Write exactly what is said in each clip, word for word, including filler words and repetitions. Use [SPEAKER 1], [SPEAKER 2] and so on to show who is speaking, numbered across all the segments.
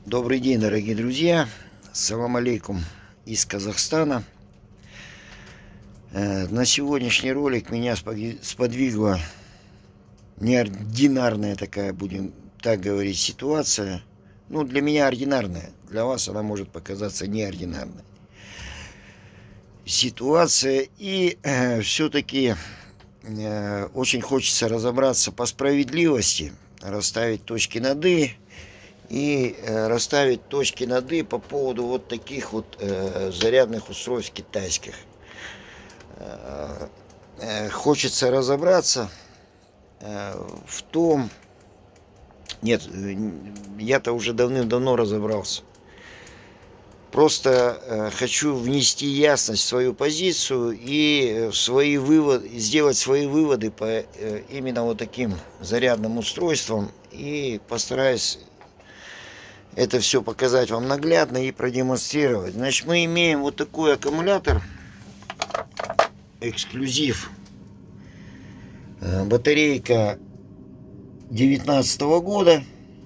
[SPEAKER 1] Добрый день, дорогие друзья. Салам алейкум из Казахстана. На сегодняшний ролик меня сподвигла неординарная такая, будем так говорить, ситуация. Ну, для меня ординарная. Для вас она может показаться неординарной. Ситуация. И э, все-таки э, очень хочется разобраться по справедливости, расставить точки над «и». И э, расставить точки над «и» по поводу вот таких вот э, зарядных устройств китайских. Э, э, хочется разобраться э, в том... Нет, я-то уже давным-давно разобрался. Просто э, хочу внести ясность в свою позицию и свои выводы, сделать свои выводы по э, именно вот таким зарядным устройствам. И постараюсь это все показать вам наглядно и продемонстрировать. Значит, мы имеем вот такой аккумулятор, эксклюзив, батарейка девятнадцатого года.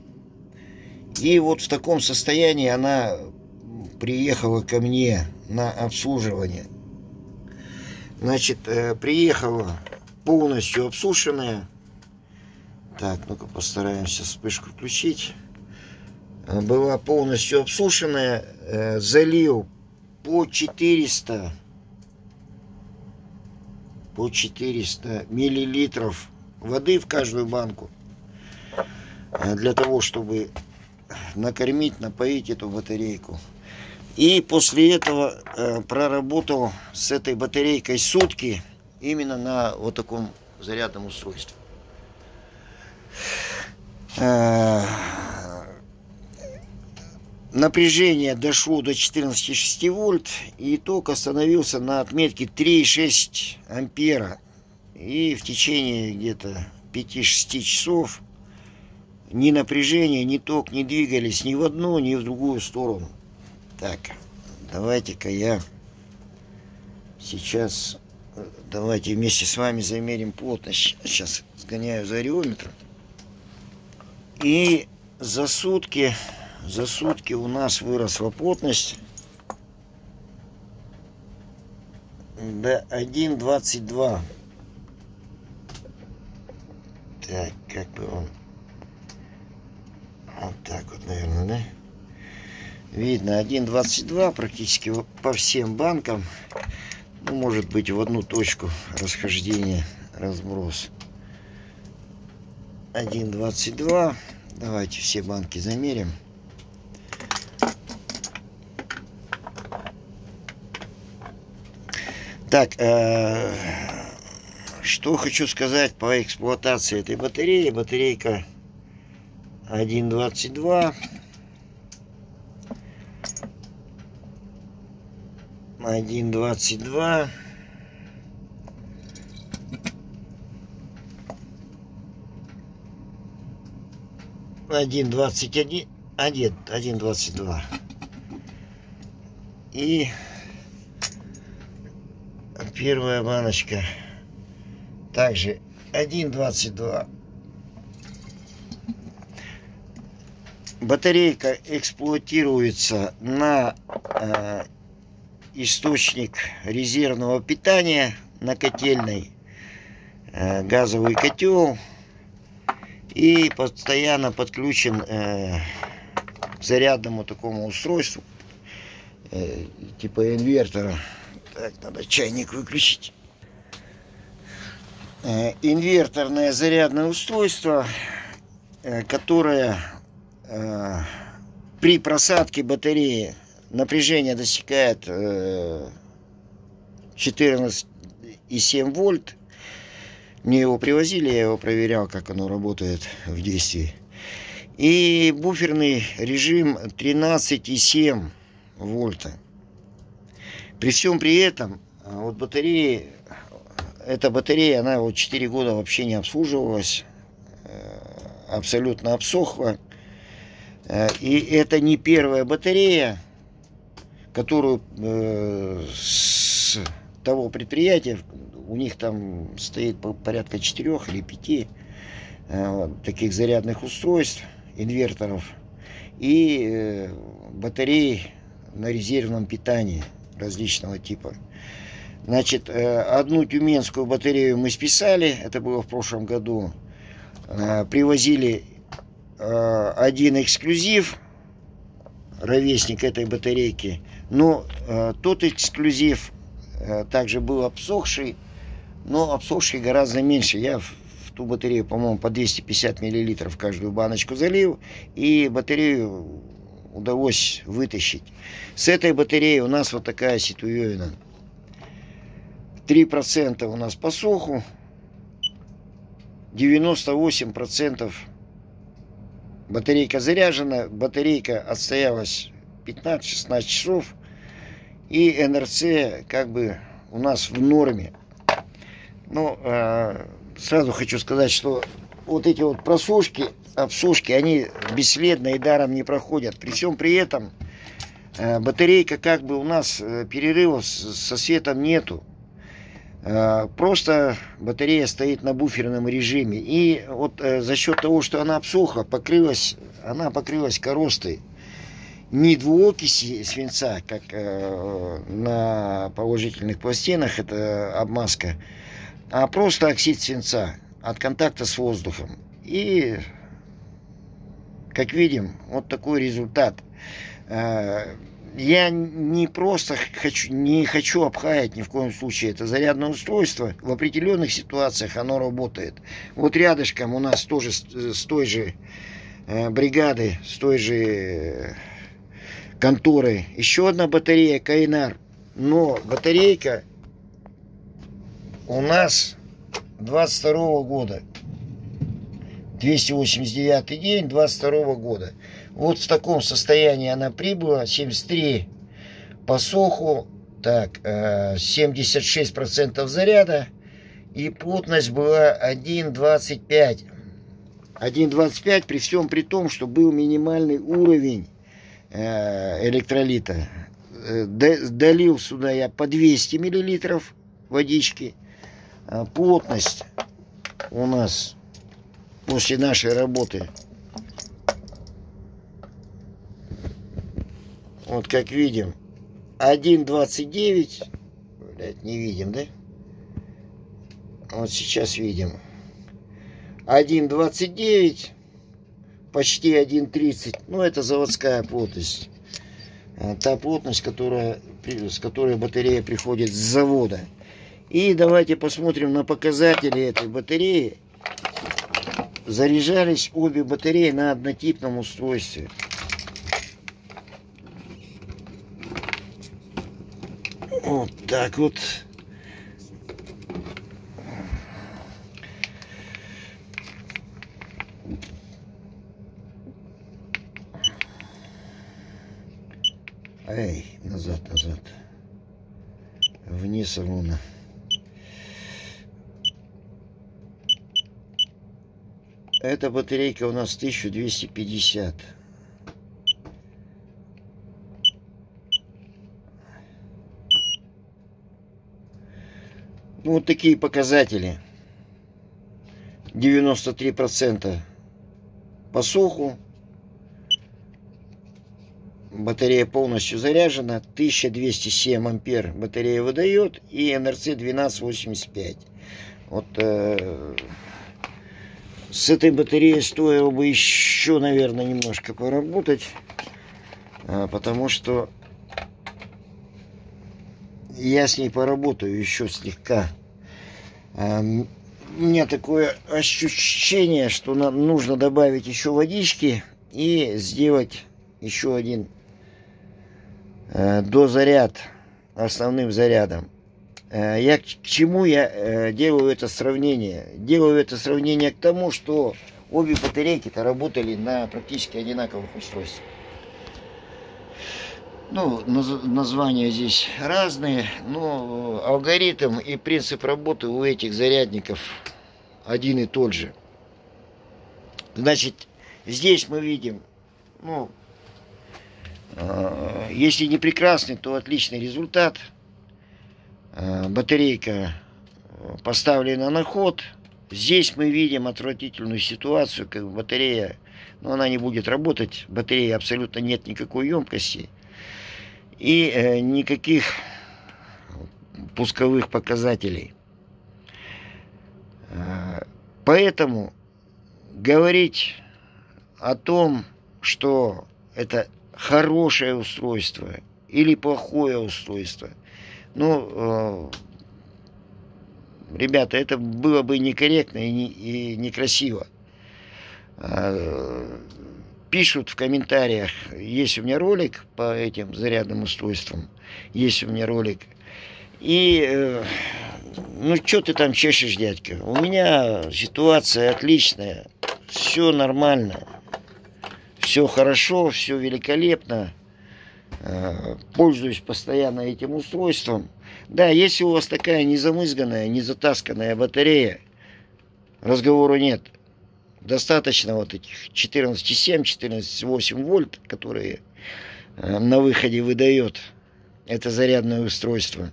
[SPEAKER 1] И вот в таком состоянии она приехала ко мне на обслуживание. Значит, приехала полностью обсушенная. Так, ну-ка постараемся вспышку включить. Была полностью обсушенная, э, залил по четыреста по четыреста миллилитров воды в каждую банку, э, для того, чтобы накормить, напоить эту батарейку. И после этого э, проработал с этой батарейкой сутки именно на вот таком зарядном устройстве. Э, Напряжение дошло до четырнадцати и шести вольт, и ток остановился на отметке три и шесть ампера. И в течение где-то пяти-шести часов ни напряжение, ни ток не двигались ни в одну, ни в другую сторону. Так, давайте-ка я сейчас, давайте вместе с вами замерим плотность. Сейчас сгоняю за ареометром. И за сутки... За сутки у нас выросла плотность до один двадцать два. Так, как бы он... Вот так вот, наверное, да? Видно, один двадцать два практически по всем банкам. Ну, может быть, в одну точку расхождения, разброс. один двадцать два. Давайте все банки замерим. Так, э, что хочу сказать по эксплуатации этой батареи. Батарейка один двадцать два. один двадцать два. один двадцать один. один двадцать два. И первая баночка также один двадцать два. Батарейка эксплуатируется на э, источник резервного питания, на котельной, э, газовый котел, и постоянно подключен э, к зарядному такому устройству, э, типа инвертора. Так, надо чайник выключить. Э, инверторное зарядное устройство, э, которое э, при просадке батареи напряжение достигает э, четырнадцать и семь вольт. Мне его привозили, я его проверял, как оно работает в действии. И буферный режим тринадцать и семь вольта. При всем при этом, вот батареи, эта батарея, она вот четыре года вообще не обслуживалась, абсолютно обсохла. И это не первая батарея, которую э, с того предприятия, у них там стоит порядка четырех или пяти э, таких зарядных устройств, инверторов. и батареи на резервном питании различного типа. Значит, одну тюменскую батарею мы списали, это было в прошлом году. Привозили один эксклюзив, ровесник этой батарейки, но тот эксклюзив также был обсохший, но обсохший гораздо меньше. Я в ту батарею, по-моему, по двести пятьдесят миллилитров каждую баночку залил, и батарею удалось вытащить. С этой батареей у нас вот такая ситуевина. три процента у нас по суху, девяносто восемь процентов батарейка заряжена, батарейка отстоялась пятнадцать-шестнадцать часов, и эн эр цэ как бы у нас в норме. Ну, э, сразу хочу сказать, что вот эти вот просушки, обсушки, они бесследно и даром не проходят. При всем при этом э, батарейка как бы у нас э, перерывов с, со светом нету. Э, просто батарея стоит на буферном режиме. И вот э, за счет того, что она обсохла, покрылась, она покрылась коростой. Не двуокиси свинца, как э, на положительных пластинах, это обмазка, а просто оксид свинца от контакта с воздухом. И, как видим, вот такой результат. Э, я не просто хочу, не хочу обхаять ни в коем случае это зарядное устройство. В определенных ситуациях оно работает. Вот рядышком у нас тоже с, с той же э, бригады, с той же конторы еще одна батарея Кайнар, но батарейка у нас двадцать второго года, двести восемьдесят девятый день двадцать второго года. Вот в таком состоянии она прибыла, семьдесят три по суху, так, семьдесят шесть процентов заряда, и плотность была один двадцать пять. один двадцать пять при всем при том, что был минимальный уровень электролита. Долил сюда я по двести миллилитров водички. Плотность у нас после нашей работы, вот как видим, один двадцать девять. Блять, не видим, да? Вот сейчас видим. один двадцать девять. Почти один тридцать. Ну, это заводская плотность. Та плотность, которая, с которой батарея приходит с завода. И давайте посмотрим на показатели этой батареи. Заряжались обе батареи на однотипном устройстве. Вот так вот. Эй, назад, назад. Вниз ровно. Эта батарейка у нас тысяча двести пятьдесят. Ну, вот такие показатели. девяносто три процента по суху. Батарея полностью заряжена, тысяча двести семь ампер батарея выдает, и эн эр цэ двенадцать восемьдесят пять. Вот э, с этой батареей стоило бы еще, наверное, немножко поработать, э, потому что я с ней поработаю еще слегка. Э, у меня такое ощущение, что нам нужно добавить еще водички и сделать еще один дозаряд основным зарядом. Я к чему я делаю это сравнение? Делаю это сравнение к тому, что обе батарейки-то работали на практически одинаковых устройствах. Ну, наз названия здесь разные, но алгоритм и принцип работы у этих зарядников один и тот же. Значит, здесь мы видим, ну, если не прекрасный, то отличный результат. Батарейка поставлена на ход. Здесь мы видим отвратительную ситуацию, как батарея но она не будет работать. Батареи абсолютно нет никакой емкости и э, никаких пусковых показателей. Поэтому говорить о том, что это хорошее устройство или плохое устройство, ну, э, ребята, это было бы некорректно и, не, и некрасиво. Э, пишут в комментариях, есть у меня ролик по этим зарядным устройствам, есть у меня ролик, и... Э, ну, что ты там чешешь, дядька? У меня ситуация отличная. Все нормально. Все хорошо, все великолепно. Пользуюсь постоянно этим устройством. Да, если у вас такая незамызганная, незатасканная батарея, разговору нет. Достаточно вот этих четырнадцать семь, четырнадцать восемь вольт, которые на выходе выдает это зарядное устройство.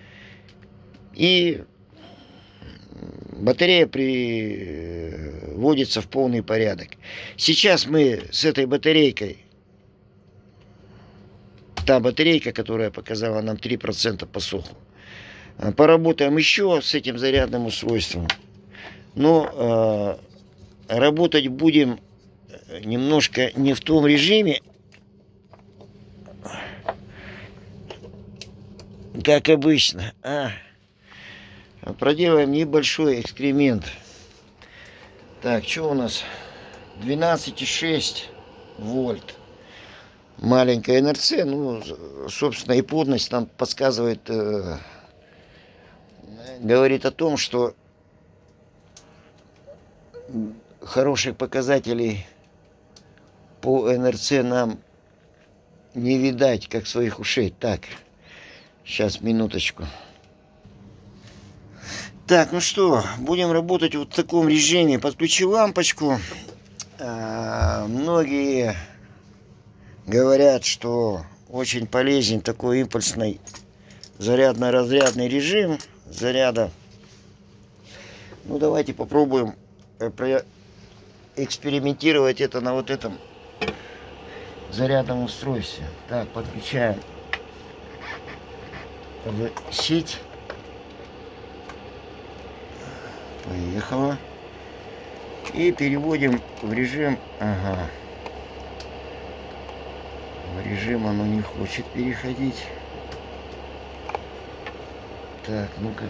[SPEAKER 1] И батарея приводится в полный порядок. Сейчас мы с этой батарейкой, та батарейка, которая показала нам три процента по суху, поработаем еще с этим зарядным устройством. Но э, работать будем немножко не в том режиме, как обычно, а проделаем небольшой эксперимент. Так, что у нас? двенадцать и шесть вольт. Маленькая эн эр цэ. Ну, собственно, и плотность нам подсказывает, э, говорит о том, что хороших показателей по эн эр цэ нам не видать, как своих ушей. Так, сейчас, минуточку. Так, ну что, будем работать вот в таком режиме. Подключи лампочку. А, многие говорят, что очень полезен такой импульсный зарядно-разрядный режим заряда. Ну, давайте попробуем экспериментировать это на вот этом зарядном устройстве. Так, подключаем в сеть. Поехала. И переводим в режим. Ага. В режим оно не хочет переходить. Так, ну-ка.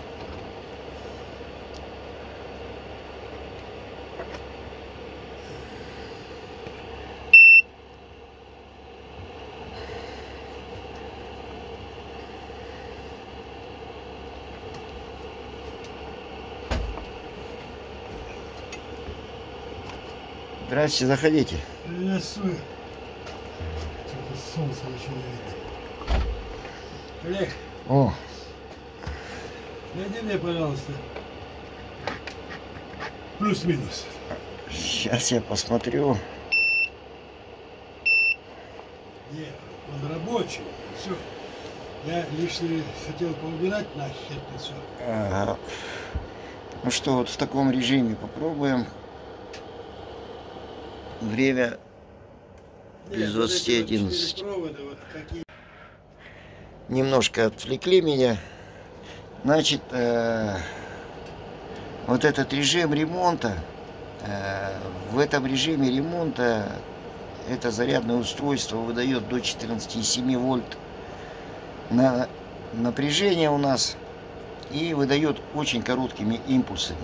[SPEAKER 1] Здравствуйте, заходите.
[SPEAKER 2] Приветствую. Что-то солнце начинает. Олег,
[SPEAKER 1] О,
[SPEAKER 2] найди мне, пожалуйста, плюс-минус.
[SPEAKER 1] сейчас я посмотрю.
[SPEAKER 2] Нет, он рабочий. Все. Я лишнее хотел поубирать нахер это все.
[SPEAKER 1] Ага. Ну что, вот в таком режиме попробуем. Время без двадцати одиннадцати.
[SPEAKER 2] Вот такие...
[SPEAKER 1] Немножко отвлекли меня. Значит, э, вот этот режим ремонта, э, в этом режиме ремонта это зарядное устройство выдает до четырнадцати семи вольт на напряжение у нас и выдает очень короткими импульсами.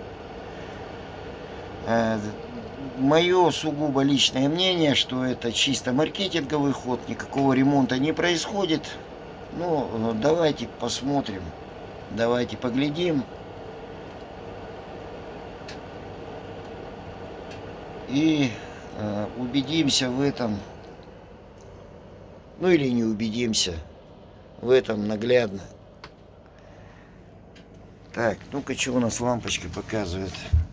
[SPEAKER 1] Э, Мое сугубо личное мнение, что это чисто маркетинговый ход, никакого ремонта не происходит. Ну, давайте посмотрим, давайте поглядим. И э, убедимся в этом, ну или не убедимся в этом наглядно. Так, ну-ка, что у нас лампочка показывает?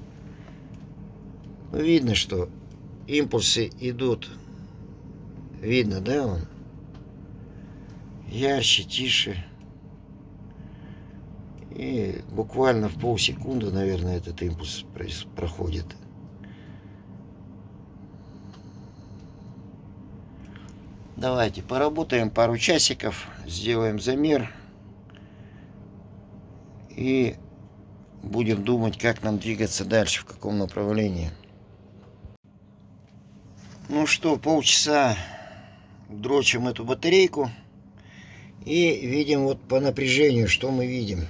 [SPEAKER 1] Ну, видно, что импульсы идут. Видно, да, он? Ярче, тише. И буквально в полсекунды, наверное, этот импульс проходит. Давайте поработаем пару часиков, сделаем замер и будем думать, как нам двигаться дальше, в каком направлении. Ну что, полчаса дрочим эту батарейку и видим вот по напряжению, что мы видим.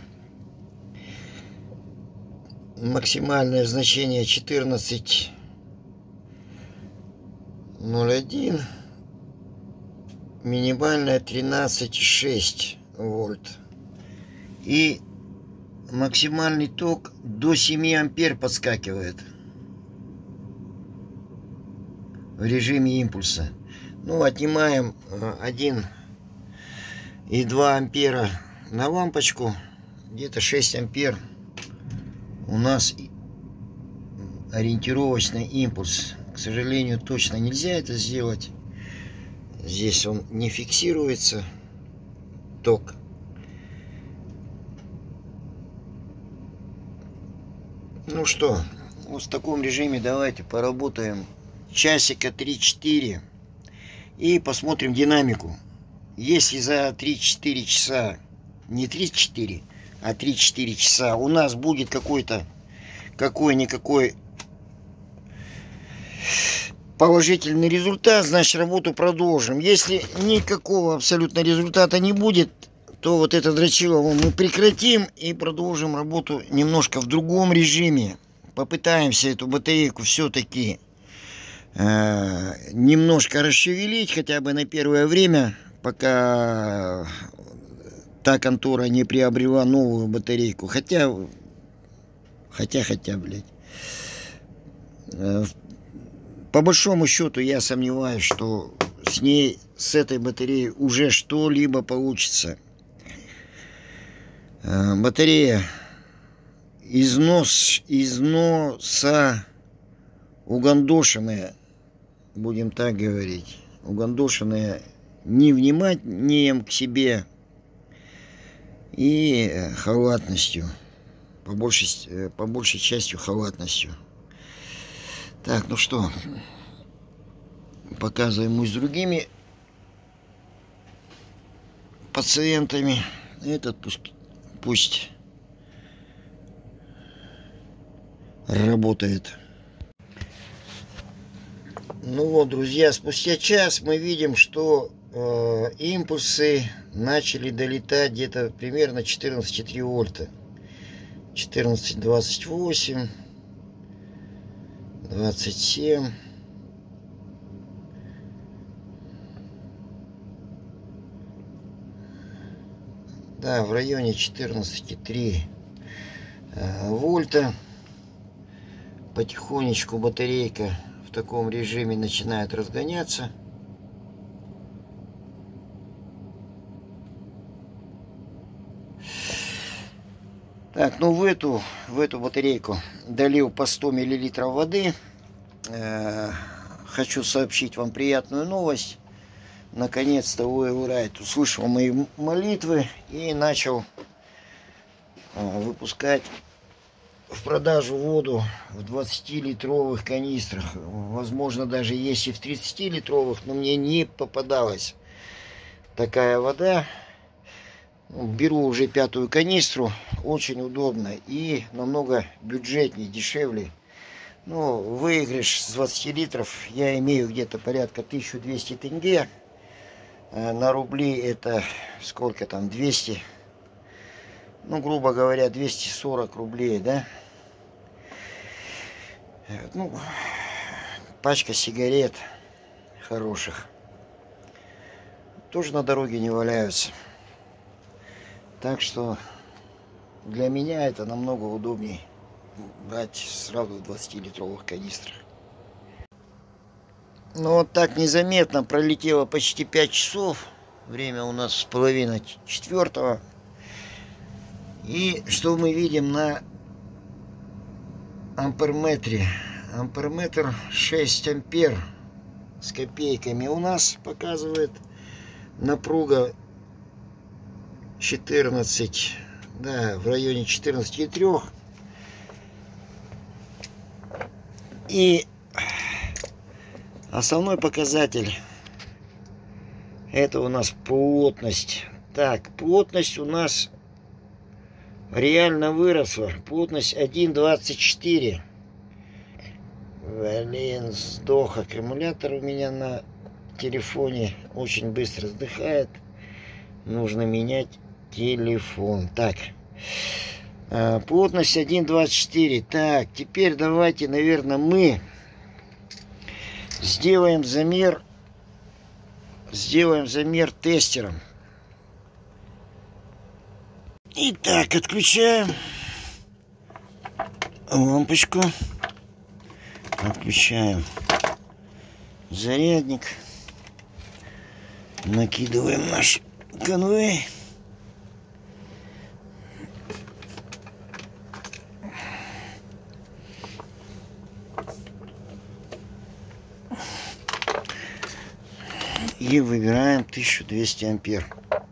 [SPEAKER 1] Максимальное значение четырнадцать ноль один, минимальное тринадцать и шесть вольт. И максимальный ток до семи ампер подскакивает в режиме импульса. Ну, отнимаем один и два ампера на лампочку, где-то шесть ампер у нас ориентировочный импульс. К сожалению, точно нельзя это сделать. Здесь он не фиксируется, ток. Ну что, вот в таком режиме давайте поработаем часика три-четыре и посмотрим динамику. Если за три-четыре часа, не три-четыре, а три-четыре часа у нас будет какой-то какой-никакой положительный результат, значит, работу продолжим. Если никакого абсолютно результата не будет, то вот это дрочилово мы прекратим и продолжим работу немножко в другом режиме. Попытаемся эту батарейку все-таки э, немножко расшевелить, хотя бы на первое время, пока та контора не приобрела новую батарейку. Хотя, хотя, хотя, блядь. Э, по большому счету я сомневаюсь, что с ней, с этой батареей уже что-либо получится. Э, батарея износ, износа угандошенная, будем так говорить, угандошенная невниманием к себе и халатностью, по большей, по большей части халатностью. Так, ну что, показываем с другими пациентами. Этот пусть, пусть работает. Ну вот, друзья, спустя час мы видим, что э, импульсы начали долетать где-то примерно четырнадцать и три вольта. четырнадцать двадцать восемь, двадцать семь. Да, в районе четырнадцать и три э, вольта. Потихонечку батарейка в таком режиме начинает разгоняться. Так, ну в эту, в эту батарейку долил по сто миллилитров воды. Э, хочу сообщить вам приятную новость. Наконец-то Уэйрайт услышал мои молитвы и начал э, выпускать в продажу воду в двадцатилитровых канистрах. Возможно, даже есть и в тридцатилитровых, но мне не попадалась такая вода. Беру уже пятую канистру. Очень удобно и намного бюджетнее, дешевле. Ну, выигрыш с двадцати литров я имею где-то порядка тысяча двести тенге. На рубли это сколько там, двести, ну, грубо говоря, двести сорок рублей, да? Ну, пачка сигарет хороших тоже на дороге не валяются. Так что для меня это намного удобнее брать сразу в двадцатилитровых канистрах. Ну вот так незаметно пролетело почти пять часов. Время у нас половина четвертого. И что мы видим на амперметре? Амперметр шесть ампер с копейками у нас показывает. Напруга четырнадцать, да, в районе четырнадцати и трёх. И основной показатель Это у нас плотность. Так, плотность у нас реально выросла. Плотность один двадцать четыре. Блин, сдох аккумулятор у меня на телефоне. Очень быстро сдыхает. Нужно менять телефон. Так. Плотность один двадцать четыре. Так, теперь давайте, наверное, мы сделаем замер. Сделаем замер тестером. Итак, отключаем лампочку. Отключаем зарядник. Накидываем наш конвей. И выбираем тысячу двести ампер.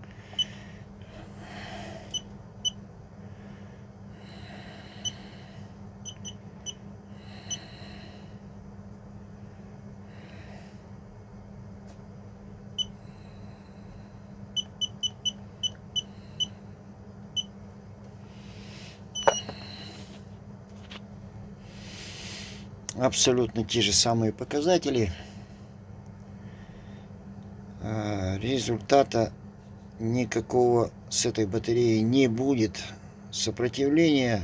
[SPEAKER 1] Абсолютно те же самые показатели. Результата никакого с этой батареей не будет. Сопротивление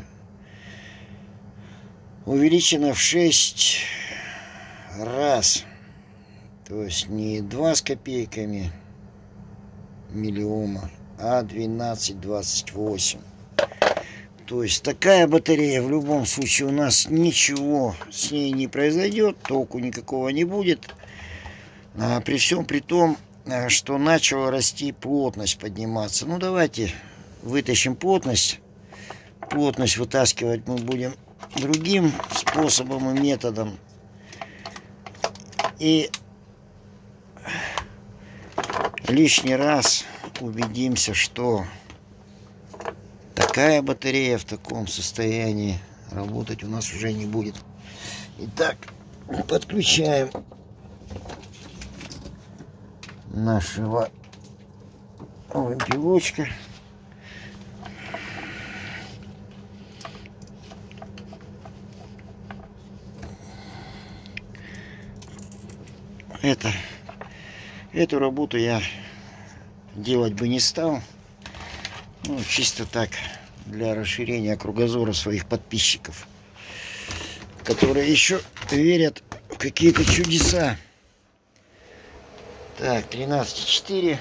[SPEAKER 1] увеличено в шесть раз. То есть не два с копейками миллиома, а двенадцать двадцать восемь. То есть такая батарея в любом случае у нас ничего с ней не произойдет, толку никакого не будет. А при всем при том, что начала расти плотность, подниматься. Ну давайте вытащим плотность. Плотность вытаскивать мы будем другим способом и методом. И лишний раз убедимся, что такая батарея в таком состоянии работать у нас уже не будет. Итак, подключаем нашего вымпелочка. Это, эту работу я делать бы не стал. Ну, чисто так, для расширения кругозора своих подписчиков, которые еще верят в какие-то чудеса. Так, тринадцать и четыре.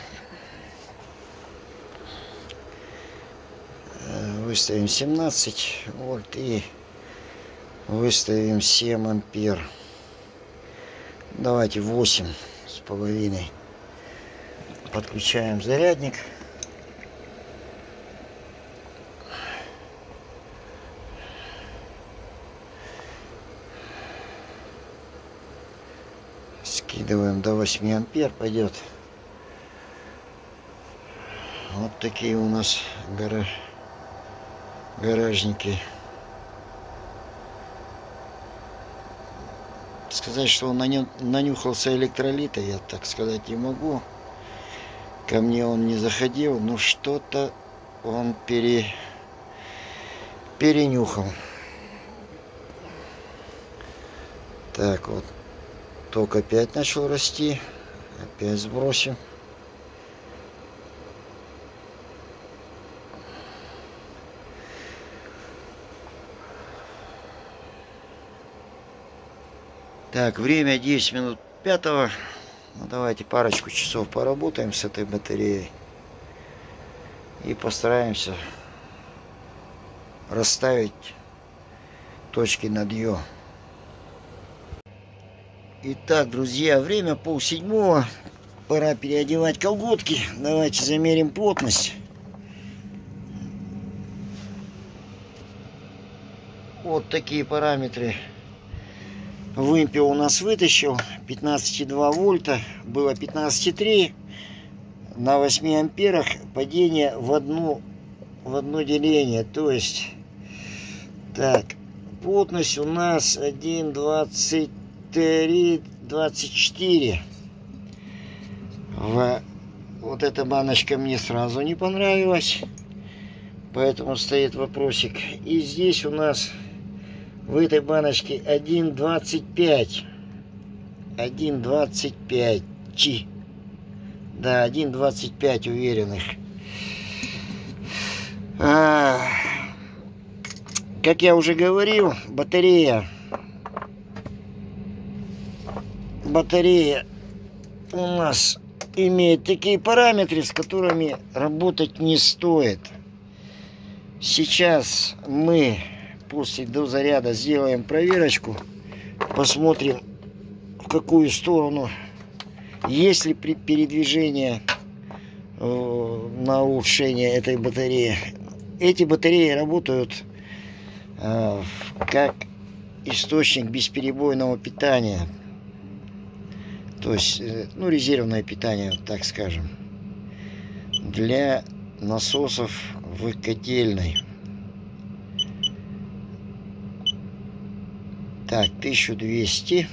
[SPEAKER 1] Выставим семнадцать вольт и выставим семь ампер. Давайте восемь с половиной. Подключаем зарядник. Скидываем до восьми ампер, пойдет. Вот такие у нас гараж, гаражники. Сказать, что он нанюхался электролита, я так сказать не могу. Ко мне он не заходил, но что-то он пере, перенюхал. Так вот. Ток опять начал расти. Опять сбросим. Так, время десять минут пятого. Ну, давайте парочку часов поработаем с этой батареей. И постараемся расставить точки над «ё». Итак, друзья, время полседьмого. Пора переодевать колготки. Давайте замерим плотность. Вот такие параметры. Вымпел у нас вытащил. пятнадцать и два вольта. Было пятнадцать и три. На восьми амперах падение в одну, в одно деление. То есть, так, плотность у нас один двадцать три двадцать четыре в вот эта баночка мне сразу не понравилась. Поэтому стоит вопросик. И здесь у нас в этой баночке один двадцать пять. один двадцать пять. Да, один двадцать пять уверенных. А, как я уже говорил, батарея. Батарея у нас имеет такие параметры, с которыми работать не стоит. Сейчас мы после дозаряда сделаем проверочку, посмотрим, в какую сторону, есть ли передвижение э, на улучшение этой батареи. Эти батареи работают э, как источник бесперебойного питания, то есть, э, ну, резервное питание, так скажем, для насосов в котельной. Так, тысяча двести.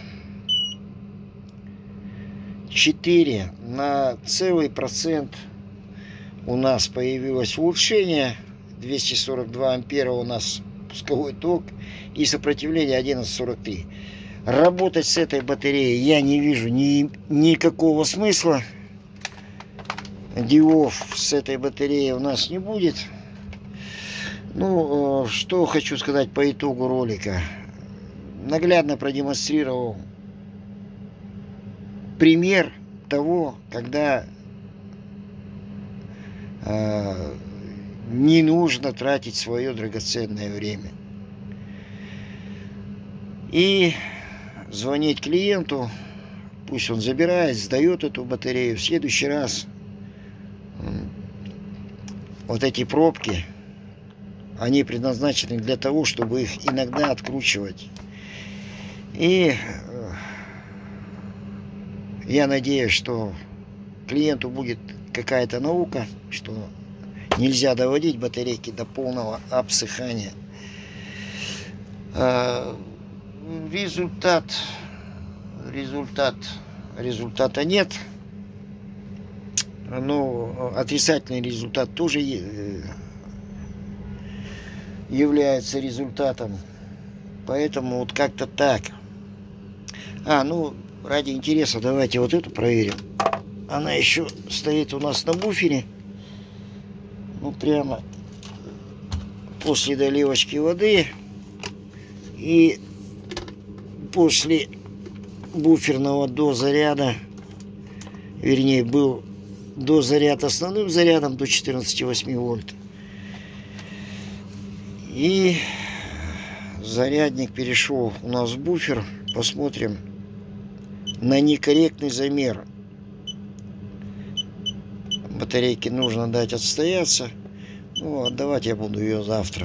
[SPEAKER 1] четыре на целый процент у нас появилось улучшение. двести сорок два ампера у нас пусковой ток и сопротивление одиннадцать сорок три. Работать с этой батареей я не вижу ни, никакого смысла. Диов с этой батареей у нас не будет. Ну, что хочу сказать по итогу ролика. Наглядно продемонстрировал пример того, когда э, не нужно тратить свое драгоценное время. И звонить клиенту, пусть он забирает, сдает эту батарею. В следующий раз вот эти пробки, они предназначены для того, чтобы их иногда откручивать. И я надеюсь, что клиенту будет какая-то наука, что нельзя доводить батарейки до полного обсыхания. Результат, результат, результата нет. Но отрицательный результат тоже является результатом. Поэтому вот как-то так. А, ну, ради интереса давайте вот эту проверим. Она еще стоит у нас на буфере. Ну, прямо после доливочки воды и после буферного дозаряда, вернее, был дозаряд основным зарядом до четырнадцати восьми вольт. И зарядник перешел у нас в буфер. Посмотрим на некорректный замер. Батарейке нужно дать отстояться. Ну, отдавать я буду ее завтра.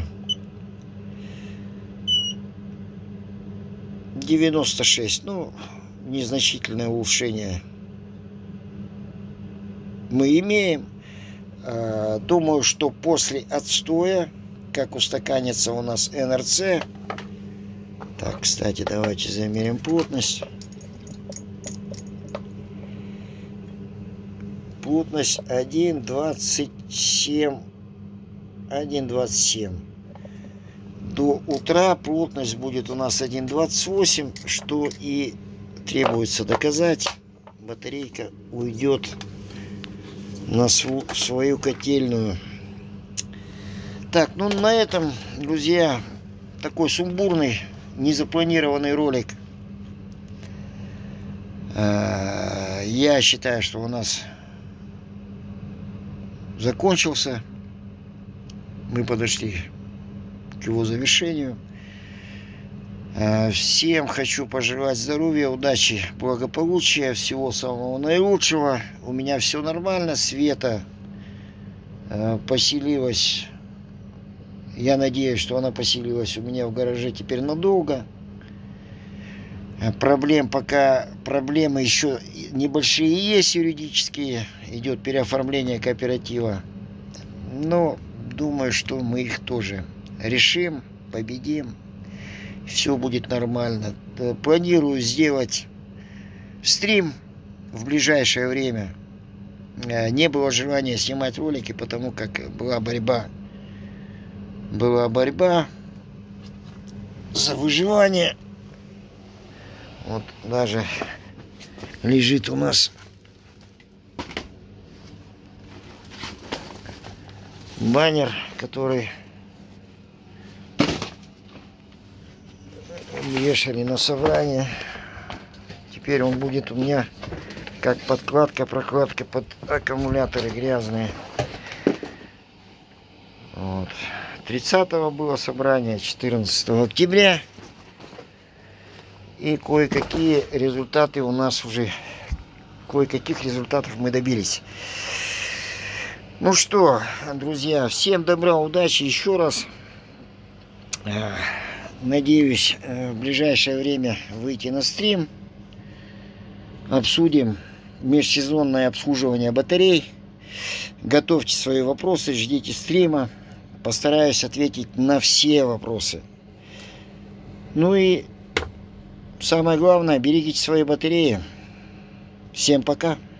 [SPEAKER 1] девяносто шесть. Ну, незначительное улучшение мы имеем. Думаю, что после отстоя, как устаканится у нас эн эр цэ. Так, кстати, давайте замерим плотность. Плотность один двадцать семь. один двадцать семь. До утра плотность будет у нас один двадцать восемь, что и требуется доказать. Батарейка уйдет на свою котельную. Так, ну на этом, друзья, такой сумбурный, незапланированный ролик. Я считаю, что у нас закончился. Мы подошли к его завершению. Всем хочу пожелать здоровья, удачи, благополучия, всего самого наилучшего. У меня все нормально, Света поселилась. Я надеюсь, что она поселилась у меня в гараже теперь надолго. Проблем пока, проблемы еще небольшие есть юридические. Идет переоформление кооператива. Но думаю, что мы их тоже решим, победим. Все будет нормально. Планирую сделать стрим в ближайшее время. не было желания снимать ролики, потому как была борьба. Была борьба за выживание. Вот даже лежит у нас баннер, который вешали на собрание. Теперь он будет у меня как подкладка, прокладка под аккумуляторы грязные. Вот. тридцатого было собрание, четырнадцатого октября. И кое-какие результаты у нас уже, кое-каких результатов мы добились. Ну что, друзья, всем добра, удачи еще раз. Надеюсь, в ближайшее время выйти на стрим. Обсудим межсезонное обслуживание батарей. Готовьте свои вопросы, ждите стрима. Постараюсь ответить на все вопросы. Ну и самое главное, берегите свои батареи. Всем пока.